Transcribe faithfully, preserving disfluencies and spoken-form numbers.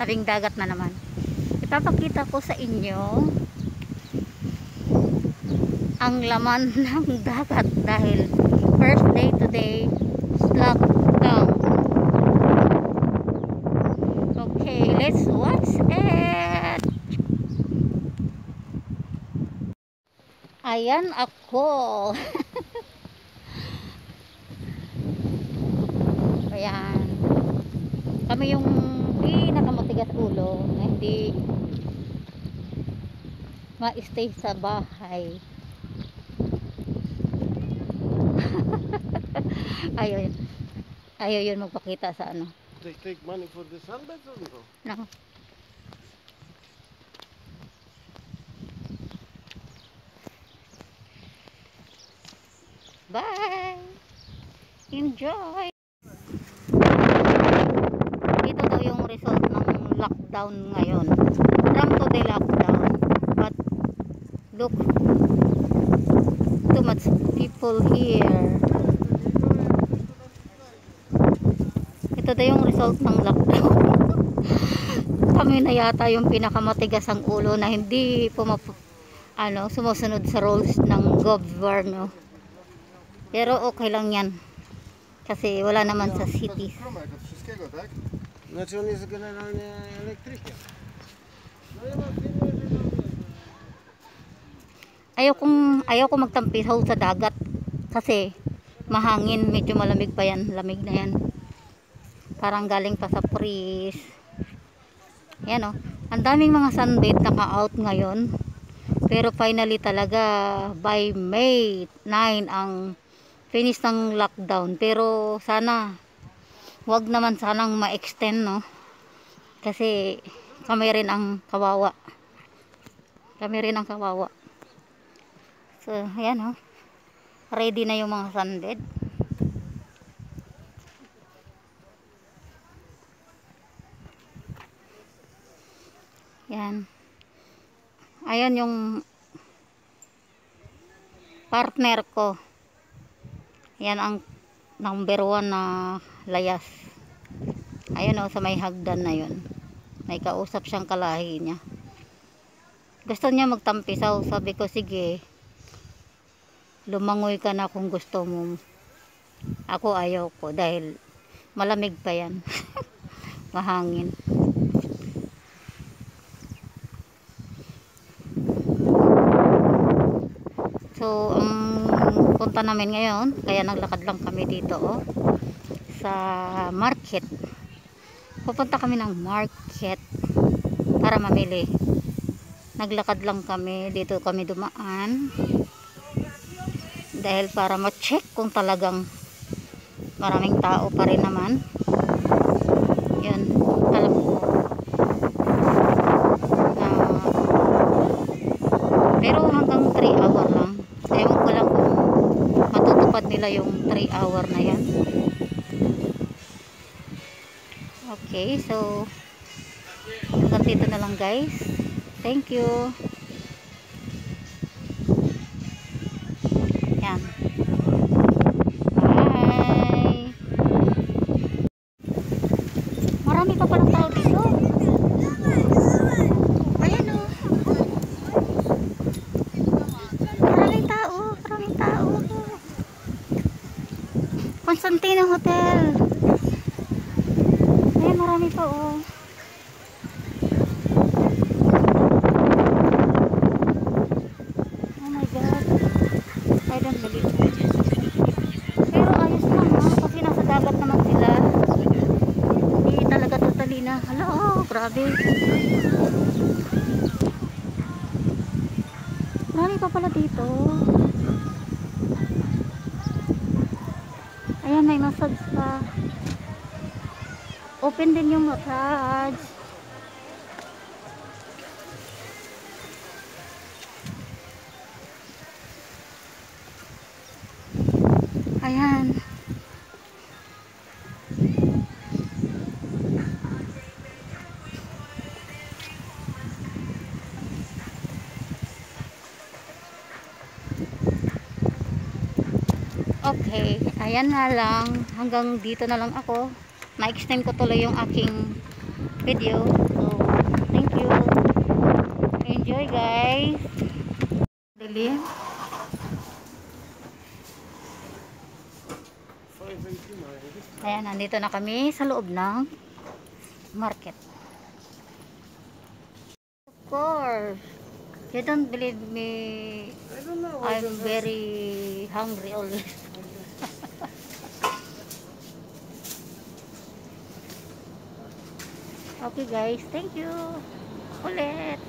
tabing dagat na naman. Ipapakita ko sa inyo ang laman ng dagat dahil first day today lockdown. Okay, let's watch it. Ayan ako. Ayan. Kami yung pinakamatigas ulo na hindi ma-stay sa bahay. Ayaw yun. Ayaw yun magpakita sa ano. They take money for the sunbeds or no? No. Bye! Enjoy! Ito daw yung result ng lockdown ngayon. From today lockdown. But look, too much people here. Ito daw yung result ng lockdown. Kami na yata yung pinakamatigas ang ulo na hindi pumap ano, sumusunod sa rules ng gobyerno. Pero okay lang yan. Kasi wala naman sa cities. Znaczy on jest generalnie elektrykiem. Ayaw kong, ayaw kong magtampisaw sa dagat. Kasi mahangin, medyo malamig pa yan. Lamig na yan. Parang galing pa sa freeze. Yan o. Ang daming mga sunbed naka-out ngayon. Pero finally talaga by May nine ang finish ng lockdown. Pero sana wag naman sanang ma-extend, no? Kasi kami rin ang kawawa. Kami rin ang kawawa. So, ayan, oh. Ready na yung mga sunbed. Yan. Ayan yung partner ko. Yan ang number one na layas. Ayun o, sa may hagdan na yun. May kausap siyang kalahi niya. Gusto niya magtampisaw. Sabi ko, sige, lumangoy ka na kung gusto mo. Ako ayaw ko dahil malamig pa yan. Mahangin. So, ang punta namin ngayon, kaya naglakad lang kami dito, oh, sa market. Pupunta kami ng market para mamili. Naglakad lang kami, dito kami dumaan. Dahil para ma-check kung talagang maraming tao pa rin naman. Yun, alam ko. Na, pero hanggang three hour lang. Ewan ko lang kung matutupad nila yung three hour na yan. Okay, so hanggang dito na lang, guys. Thank you. Yan. Bye. Marami pa palang tao dito. Ayan o. Maraming tao. Maraming tao. Constantino Hotel. Ayan, marami pa o. Oh my God. I don't believe it. Pero ayos lang, ha? Kasi nasa dagat naman sila. Hindi talaga totally na. Hala, oh, grabe. Marami pa pala dito. Ayan, may massage pa. Open din yung massage. Ayan. Okay, ayan na lang. Hanggang dito na lang ako. Na-extend ko tuloy yung aking video. Enjoy guys. Dilim. five eighty-nine. Ayan, nandito na kami sa loob ng market. Of course. You don't believe me. I don't know. I I'm don't know. very hungry always. Okay guys, thank you. Ulit.